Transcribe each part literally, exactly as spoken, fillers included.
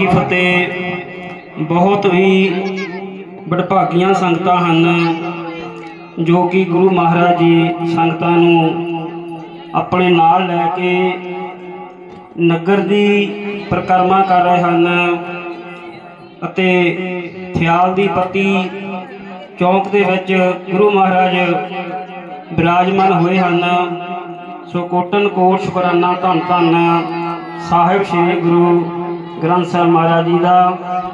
की फतेह। बहुत ही बड़भागियां संगतां हन जो कि गुरु महाराज जी संगतां नूं अपने नाल लैके नगर दी परिक्रमा कर रहे हैं अते ख्याल दी पत्ती चौक दे विच गुरु महाराज विराजमान हुए हैं। सो कोटन कोट शुकराना धन धन साहिब श्री गुरु ग्रंथ साहिब महाराज जी का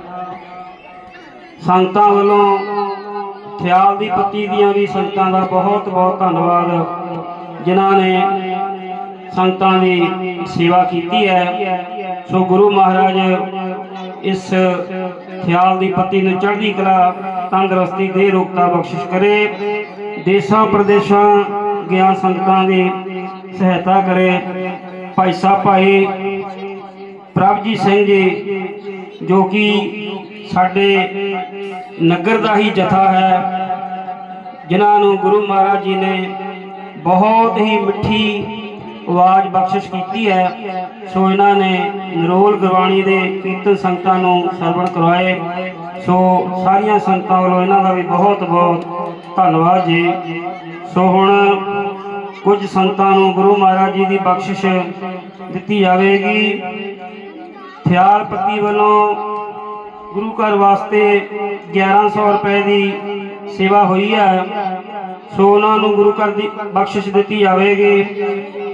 संगतां वालों ख्याल दी पत्ती दियां भी संगतां का बहुत बहुत धन्यवाद जिन्होंने संगतां दी सेवा की है। सो गुरु महाराज इस ख्याल दी पत्ती नूं चढ़दी कला तंदुरुस्ती दे रोगता बख्शिश करे। देशां प्रदेशां गया संगतां दी सहायता करे। भाई साहब भाई प्रभजीत सिंह जी जो कि साडे नगर का ही जथा है, जिन्होंने गुरु महाराज जी ने बहुत ही मिठी आवाज़ बख्शिश की है। सो इन्होंने नरोल गुरबाणी के कीर्तन संगतां नूं सरवण करवाए। सो सारिया संगतां वालों इन्हां दा भी बहुत बहुत धन्यवाद जी। सो हुण कुछ संगतां नूं गुरु महाराज जी की बख्शिश दी जाएगी। ख्याल पत्ती वालों गुरु घर वास्ते ग्यारह सौ रुपए की सेवा हुई है। सो उन्होंने गुरु घर की बख्शिश दी जाएगी।